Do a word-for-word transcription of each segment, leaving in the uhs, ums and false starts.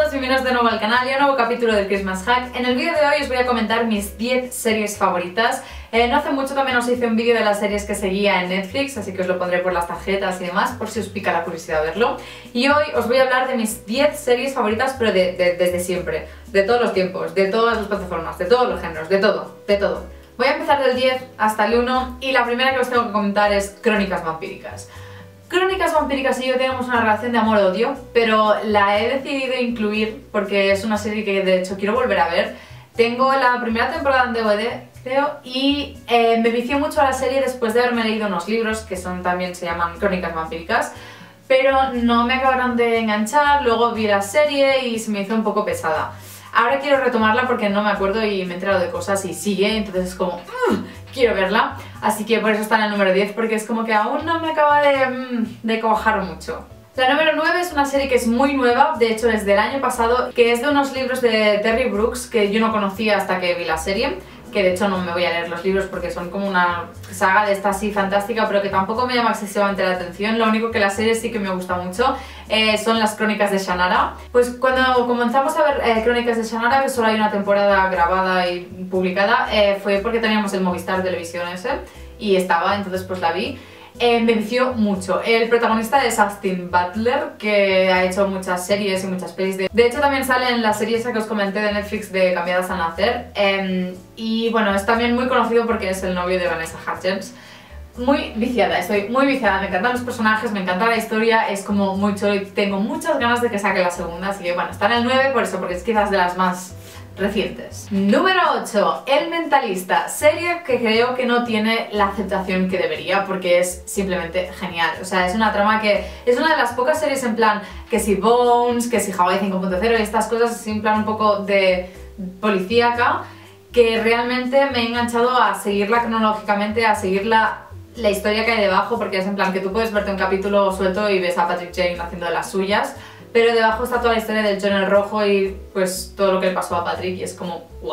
todos, bienvenidos de nuevo al canal y a un nuevo capítulo del Christmas Hack. En el vídeo de hoy os voy a comentar mis diez series favoritas. Eh, no hace mucho también os hice un vídeo de las series que seguía en Netflix, así que os lo pondré por las tarjetas y demás, por si os pica la curiosidad verlo. Y hoy os voy a hablar de mis diez series favoritas, pero de, de, desde siempre, de todos los tiempos, de todas las plataformas, de todos los géneros, de todo, de todo. Voy a empezar del diez hasta el uno y la primera que os tengo que comentar es Crónicas Vampíricas. Crónicas Vampíricas y yo tenemos una relación de amor-odio, pero la he decidido incluir porque es una serie que de hecho quiero volver a ver. Tengo la primera temporada en D V D, creo, y eh, me vicié mucho a la serie después de haberme leído unos libros que son también se llaman Crónicas Vampíricas, pero no me acabaron de enganchar. Luego vi la serie y se me hizo un poco pesada. Ahora quiero retomarla porque no me acuerdo y me he enterado de cosas y sigue, entonces es como mmm, quiero verla, así que por eso está en el número diez, porque es como que aún no me acaba de, mmm, de cuajar mucho. La número nueve es una serie que es muy nueva, de hecho es del año pasado, que es de unos libros de Terry Brooks que yo no conocía hasta que vi la serie, que de hecho no me voy a leer los libros porque son como una saga de esta así fantástica, pero que tampoco me llama excesivamente la atención. Lo único que la serie sí que me gusta mucho eh, son las Crónicas de Shannara. Pues cuando comenzamos a ver eh, Crónicas de Shannara, que solo hay una temporada grabada y publicada, eh, fue porque teníamos el Movistar Televisión ese y estaba, entonces pues la vi. Eh, me vició mucho. El protagonista es Austin Butler, que ha hecho muchas series y muchas pelis. De, de hecho también sale en la serie esa que os comenté de Netflix de Cambiadas al Nacer. Eh, y bueno, es también muy conocido porque es el novio de Vanessa Hudgens. Muy viciada, estoy muy viciada, me encantan los personajes, me encanta la historia, es como muy chulo y tengo muchas ganas de que saque la segunda, así que bueno, está en el nueve por eso, porque es quizás de las más recientes. Número ocho, El Mentalista, serie que creo que no tiene la aceptación que debería porque es simplemente genial. O sea, es una trama que es una de las pocas series en plan que si Bones, que si Hawaii cinco punto cero y estas cosas así en plan un poco de policíaca, que realmente me he enganchado a seguirla cronológicamente, a seguirla la historia que hay debajo, porque es en plan que tú puedes verte un capítulo suelto y ves a Patrick Jane haciendo de las suyas, pero debajo está toda la historia del John el Rojo y pues todo lo que le pasó a Patrick y es como ¡guau!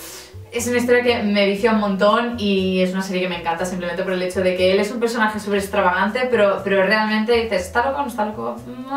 Es una historia que me vicia un montón y es una serie que me encanta simplemente por el hecho de que él es un personaje súper extravagante, pero, pero realmente dices, ¿está loco o no está loco?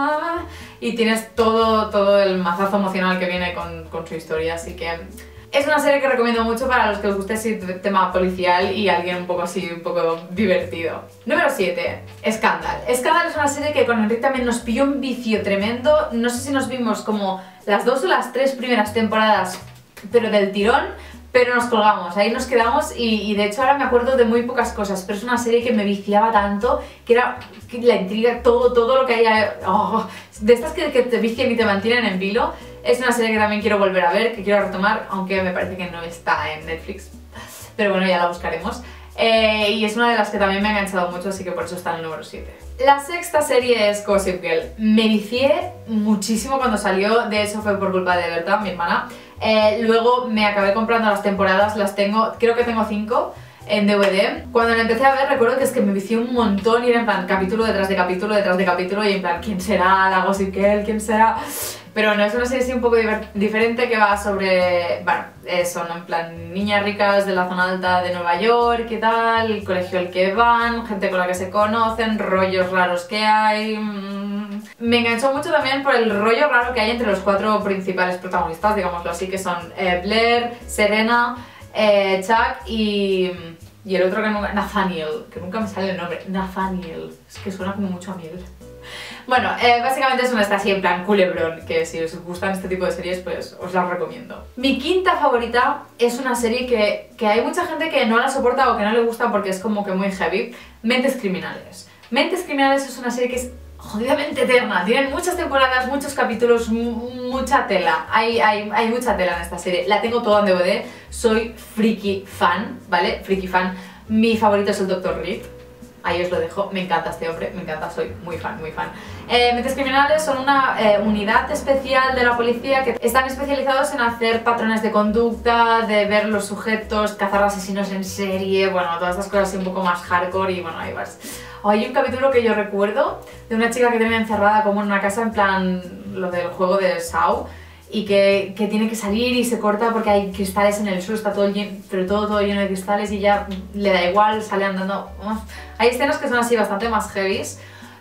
Y tienes todo, todo el mazazo emocional que viene con, con su historia, así que es una serie que recomiendo mucho para los que os guste ese tema policial y alguien un poco así, un poco divertido. Número siete, Scandal. Scandal es una serie que con Enrique también nos pilló un vicio tremendo. No sé si nos vimos como las dos o las tres primeras temporadas, pero del tirón, pero nos colgamos, ahí nos quedamos y, y de hecho ahora me acuerdo de muy pocas cosas, pero es una serie que me viciaba tanto, que era que la intriga, todo, todo lo que hay, oh, de estas que, que te vician y te mantienen en vilo. Es una serie que también quiero volver a ver, que quiero retomar, aunque me parece que no está en Netflix, pero bueno, ya la buscaremos. Eh, y es una de las que también me ha enganchado mucho, así que por eso está en el número siete. La sexta serie es Gossip Girl. Me vicié muchísimo cuando salió, de hecho fue por culpa de Berta, mi hermana. Eh, luego me acabé comprando las temporadas, las tengo, creo que tengo cinco en D V D. Cuando la empecé a ver recuerdo que es que me vicié un montón y era en plan capítulo detrás de capítulo detrás de capítulo y en plan ¿quién será la Gossip Girl? ¿Quién será? Pero no, es una serie así un poco diferente que va sobre, bueno, eh, son en plan niñas ricas de la zona alta de Nueva York y tal, el colegio al que van, gente con la que se conocen, rollos raros que hay. Mm. Me enganchó mucho también por el rollo raro que hay entre los cuatro principales protagonistas, digámoslo así, que son eh, Blair, Serena, eh, Chuck y, y el otro que nunca, Nathaniel, que nunca me sale el nombre, Nathaniel, es que suena como mucho a miel. Bueno, eh, básicamente es una está así en plan culebrón, que si os gustan este tipo de series pues os las recomiendo. Mi quinta favorita es una serie que, que hay mucha gente que no la soporta o que no le gusta porque es como que muy heavy. Mentes Criminales. Mentes Criminales es una serie que es jodidamente eterna, tienen muchas temporadas, muchos capítulos, mucha tela, hay, hay, hay mucha tela en esta serie. La tengo toda en D V D, soy friki fan, ¿vale? Friki fan. Mi favorito es el doctor Reed. Ahí os lo dejo, me encanta este hombre, me encanta, soy muy fan, muy fan. Eh, Mentes Criminales son una eh, unidad especial de la policía que están especializados en hacer patrones de conducta, de ver los sujetos, cazar asesinos en serie, bueno, todas estas cosas así un poco más hardcore y bueno, ahí vas. Oh, hay un capítulo que yo recuerdo de una chica que tiene encerrada como en una casa en plan lo del juego de Saw y que, que tiene que salir y se corta porque hay cristales en el suelo, está todo lleno, pero todo, todo lleno de cristales y ya le da igual, sale andando. Uf. Hay escenas que son así bastante más heavies,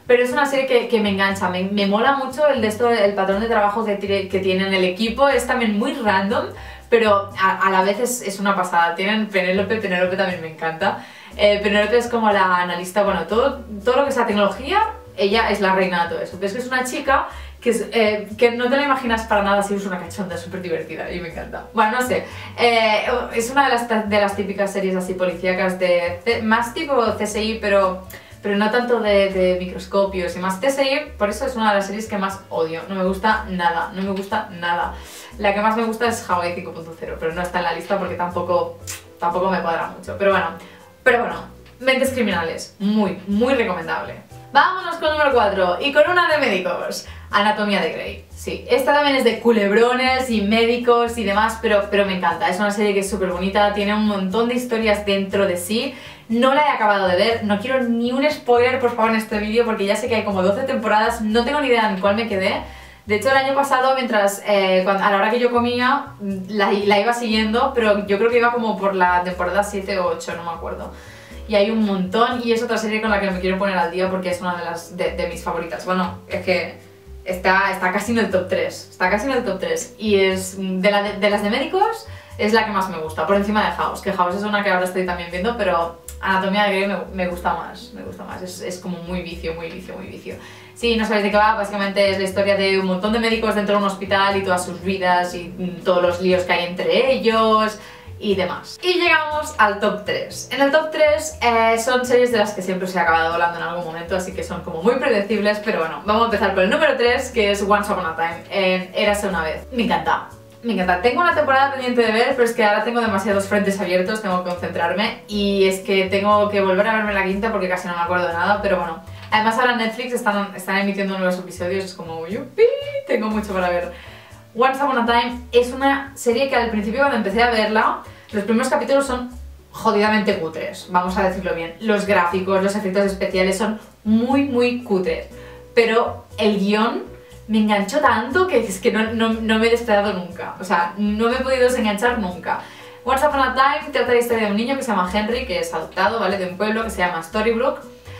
pero es una serie que, que me engancha, me, me mola mucho el, de esto, el patrón de trabajo que, que tienen el equipo, es también muy random, pero a, a la vez es, es una pasada. Tienen Penélope, Penélope también me encanta. Eh, Penélope es como la analista, bueno, todo, todo lo que sea tecnología, ella es la reina de todo eso. Pero es que es una chica que, es, eh, que no te la imaginas para nada si es una cachonda, súper divertida y me encanta. Bueno, no sé, eh, es una de las, de las típicas series así policíacas, de, más tipo C S I, pero... pero no tanto de, de microscopios y más. C S I, por eso es una de las series que más odio. No me gusta nada, no me gusta nada. La que más me gusta es Hawaii cinco punto cero, pero no está en la lista porque tampoco, tampoco me cuadra mucho. Pero bueno, pero bueno, Mentes Criminales, muy, muy recomendable. Vámonos con el número cuatro y con una de médicos, Anatomía de Grey. Sí, esta también es de culebrones y médicos y demás, pero, pero me encanta. Es una serie que es súper bonita, tiene un montón de historias dentro de sí. No la he acabado de ver, no quiero ni un spoiler por favor en este vídeo porque ya sé que hay como doce temporadas, no tengo ni idea en cuál me quedé. De hecho el año pasado, mientras eh, cuando, a la hora que yo comía, la, la iba siguiendo, pero yo creo que iba como por la temporada siete o ocho, no me acuerdo. Y hay un montón y es otra serie con la que me quiero poner al día porque es una de, las, de, de mis favoritas. Bueno, es que está, está casi en el top tres, está casi en el top tres y es de, la de, de las de médicos es la que más me gusta, por encima de House, que House es una que ahora estoy también viendo, pero Anatomía de Grey me, me gusta más, me gusta más, es, es como muy vicio, muy vicio, muy vicio. Si no sabéis de qué va, básicamente es la historia de un montón de médicos dentro de un hospital y todas sus vidas y todos los líos que hay entre ellos y demás. Y llegamos al top tres. En el top tres eh, son series de las que siempre os he acabado hablando en algún momento, así que son como muy predecibles, pero bueno, vamos a empezar con el número tres, que es Once Upon a Time, en Érase una vez. Me encanta. Me encanta. Tengo una temporada pendiente de ver, pero es que ahora tengo demasiados frentes abiertos, tengo que concentrarme y es que tengo que volver a verme la quinta porque casi no me acuerdo de nada, pero bueno. Además ahora en Netflix están, están emitiendo nuevos episodios, es como yupi, tengo mucho para ver. Once Upon a Time es una serie que al principio cuando empecé a verla, los primeros capítulos son jodidamente cutres, vamos a decirlo bien. Los gráficos, los efectos especiales son muy muy cutres, pero el guión me enganchó tanto que es que no, no, no me he despegado nunca, o sea, no me he podido desenganchar nunca. Once Upon a Time trata la historia de un niño que se llama Henry, que es adoptado, ¿vale? De un pueblo que se llama Storybrooke.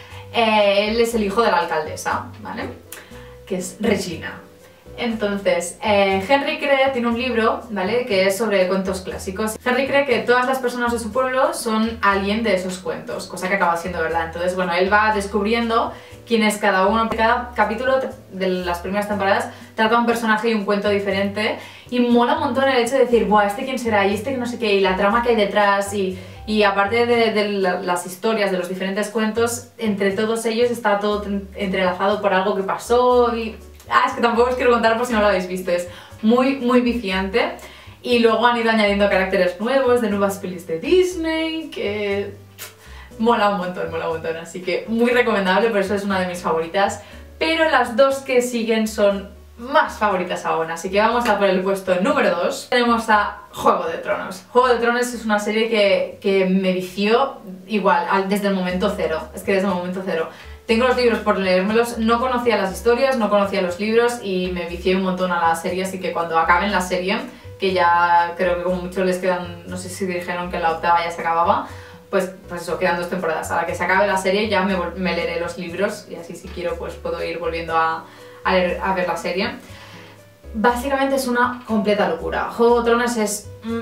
Eh, él es el hijo de la alcaldesa, ¿vale? Que es Regina. Entonces, eh, Henry cree, tiene un libro, ¿vale? Que es sobre cuentos clásicos. Henry cree que todas las personas de su pueblo son alguien de esos cuentos, cosa que acaba siendo verdad. Entonces, bueno, él va descubriendo quién es cada uno. Cada capítulo de las primeras temporadas trata un personaje y un cuento diferente y mola un montón el hecho de decir, buah, ¿este quién será? Y este que no sé qué, y la trama que hay detrás y... Y aparte de, de las historias de los diferentes cuentos, entre todos ellos está todo entrelazado por algo que pasó y... Ah, es que tampoco os quiero contar por si no lo habéis visto, es muy, muy viciante. Y luego han ido añadiendo caracteres nuevos de nuevas pelis de Disney, que... mola un montón, mola un montón, así que muy recomendable, por eso es una de mis favoritas. Pero las dos que siguen son más favoritas aún, así que vamos a por el puesto número dos. Tenemos a Juego de Tronos. Juego de Tronos es una serie que, que me vició igual, al, desde el momento cero, es que desde el momento cero. Tengo los libros por leérmelos, no conocía las historias, no conocía los libros y me vicié un montón a la serie, así que cuando acaben la serie, que ya creo que como mucho les quedan, no sé si dijeron que la octava ya se acababa, pues, pues eso, quedan dos temporadas. A la que se acabe la serie ya me, me leeré los libros y así si quiero pues puedo ir volviendo a... A, leer, a ver la serie. Básicamente es una completa locura. Juego de Tronos es... Mm,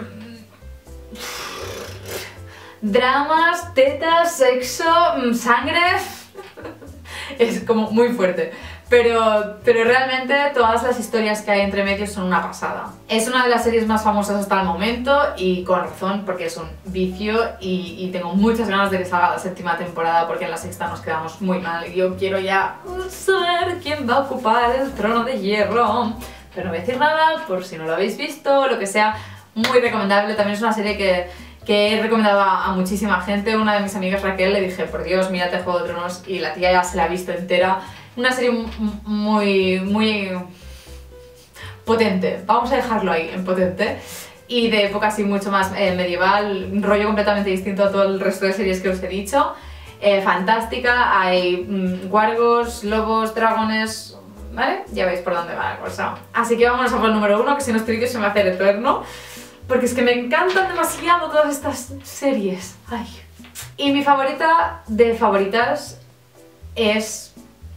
dramas, tetas, sexo, mm, sangre... es como muy fuerte. Pero, pero realmente todas las historias que hay entre medios son una pasada. Es una de las series más famosas hasta el momento y con razón porque es un vicio y, y tengo muchas ganas de que salga la séptima temporada porque en la sexta nos quedamos muy mal y yo quiero ya saber quién va a ocupar el trono de hierro. Pero no voy a decir nada por si no lo habéis visto o lo que sea. Muy recomendable, también es una serie que, que he recomendado a, a muchísima gente. Una de mis amigas, Raquel, le dije, por Dios, mírate Juego de Tronos y la tía ya se la ha visto entera. Una serie muy, muy potente, vamos a dejarlo ahí, en potente, y de época así mucho más eh, medieval, un rollo completamente distinto a todo el resto de series que os he dicho. Eh, fantástica, hay mm, guargos, lobos, dragones, ¿vale? Ya veis por dónde va la cosa. Así que vámonos a por el número uno, que si no estoy que se me hace eterno, porque es que me encantan demasiado todas estas series. Ay. Y mi favorita de favoritas es...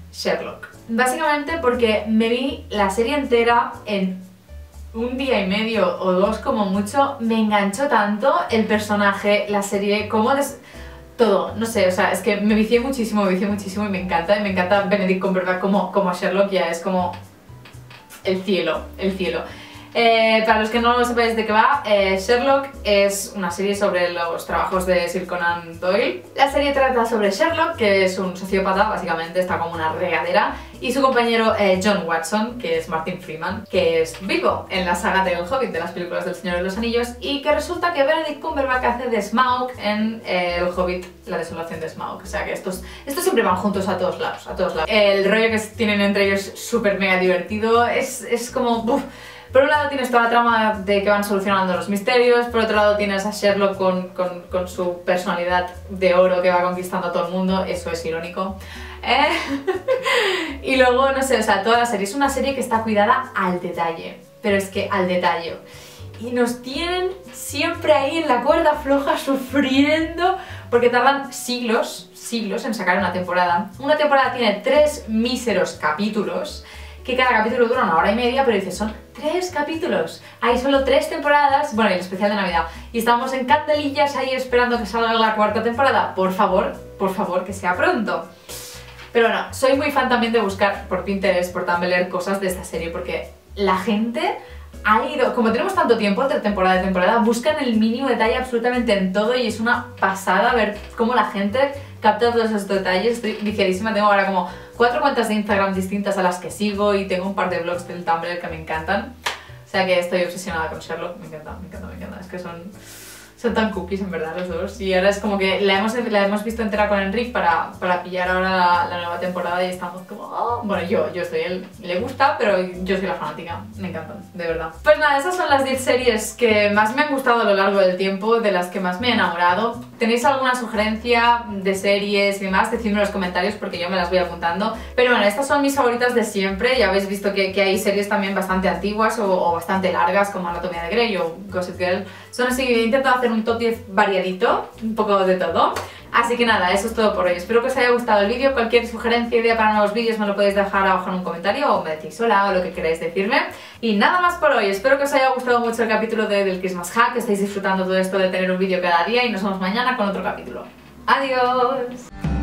Sherlock. Básicamente porque me vi la serie entera en un día y medio o dos como mucho. Me enganchó tanto el personaje, la serie, como des... todo, no sé, o sea, es que me vicié muchísimo, me vicié muchísimo y me encanta, y me encanta Benedict Cumberbatch como, como Sherlock, ya es como el cielo, el cielo. Eh, para los que no sepáis de qué va, eh, Sherlock es una serie sobre los trabajos de Sir Conan Doyle. La serie trata sobre Sherlock, que es un sociópata, básicamente está como una regadera, y su compañero eh, John Watson, que es Martin Freeman, que es Bilbo en la saga del Hobbit, de las películas del Señor de los Anillos, y que resulta que Benedict Cumberbatch hace de Smaug en eh, el Hobbit, la desolación de Smaug. O sea que estos, estos siempre van juntos a todos lados, a todos lados. El rollo que tienen entre ellos es súper mega divertido, es, es como... Uf. Por un lado tienes toda la trama de que van solucionando los misterios, por otro lado tienes a Sherlock con, con, con su personalidad de oro que va conquistando a todo el mundo, eso es irónico. Eh, y luego, no sé, o sea, toda la serie es una serie que está cuidada al detalle, pero es que al detalle. Y nos tienen siempre ahí en la cuerda floja sufriendo, porque tardan siglos, siglos en sacar una temporada. Una temporada tiene tres míseros capítulos, que cada capítulo dura una hora y media, pero dices, son tres capítulos, hay solo tres temporadas, bueno, y el especial de Navidad, y estamos en candelillas ahí esperando que salga la cuarta temporada. Por favor, por favor, que sea pronto. Pero bueno, soy muy fan también de buscar por Pinterest, por Tumblr, cosas de esta serie, porque la gente ha ido, como tenemos tanto tiempo entre temporada y temporada, buscan el mínimo detalle absolutamente en todo, y es una pasada ver cómo la gente capta todos esos detalles. Estoy viciadísima, tengo ahora como cuatro cuentas de Instagram distintas a las que sigo, y tengo un par de blogs del Tumblr que me encantan. O sea que estoy obsesionada con Sherlock, me encanta, me encanta, me encanta. Es que son, son tan cookies en verdad los dos, y ahora es como que la hemos, la hemos visto entera con Enric para, para pillar ahora la, la nueva temporada, y estamos como... Oh. Bueno, yo, yo estoy, él le gusta, pero yo soy la fanática, me encantan, de verdad. Pues nada, esas son las diez series que más me han gustado a lo largo del tiempo, de las que más me he enamorado. ¿Tenéis alguna sugerencia de series y demás? Decidme en los comentarios porque yo me las voy apuntando. Pero bueno, estas son mis favoritas de siempre. Ya habéis visto que, que hay series también bastante antiguas o, o bastante largas, como Anatomía de Grey o Gossip Girl. Son así que he intentado hacer un top diez variadito, un poco de todo. Así que nada, eso es todo por hoy. Espero que os haya gustado el vídeo. Cualquier sugerencia, idea para nuevos vídeos me lo podéis dejar abajo en un comentario, o me decís hola o lo que queráis decirme. Y nada más por hoy. Espero que os haya gustado mucho el capítulo de, del Christmas Hack, que estéis disfrutando todo esto de tener un vídeo cada día, y nos vemos mañana con otro capítulo. ¡Adiós!